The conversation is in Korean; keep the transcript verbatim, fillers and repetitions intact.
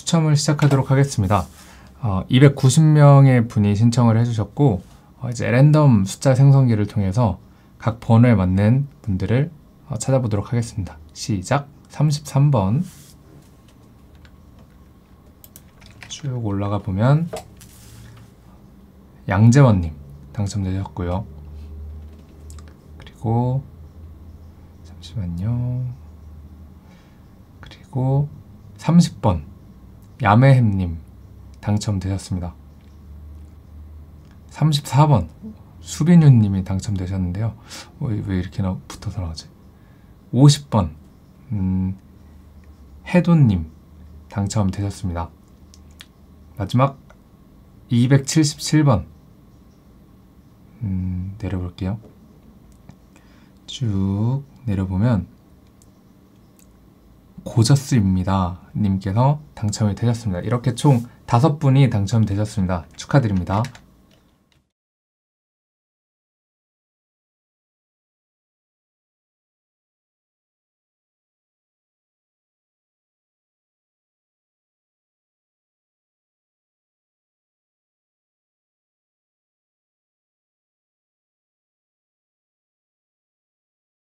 추첨을 시작하도록 하겠습니다. 어, 이백구십 명의 분이 신청을 해주셨고 어, 이제 랜덤 숫자 생성기를 통해서 각 번호에 맞는 분들을 어, 찾아보도록 하겠습니다. 시작! 삼십삼 번 쭉 올라가 보면 양재원님 당첨되셨고요. 그리고 잠시만요. 그리고 삼십 번 야매햄님 당첨되셨습니다. 삼십사 번 수빈윤님이 당첨되셨는데요. 어, 왜 이렇게 나, 붙어서 나오지? 오십 번 음, 해돈님 당첨되셨습니다. 마지막 이백칠십칠 번 음, 내려볼게요. 쭉 내려보면 고저스입니다 님께서 당첨이 되셨습니다. 이렇게 총 다섯 분이 당첨되셨습니다. 축하드립니다.